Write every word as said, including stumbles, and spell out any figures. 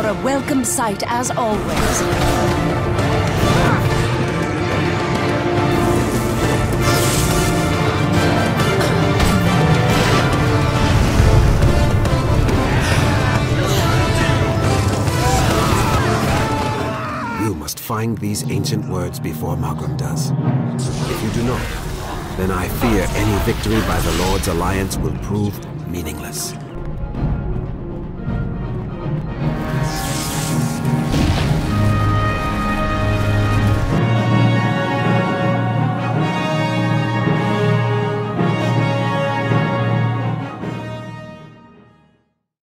a welcome sight as always. You must find these ancient words before Magram does. If you do not, then I fear any victory by the Lord's Alliance will prove meaningless.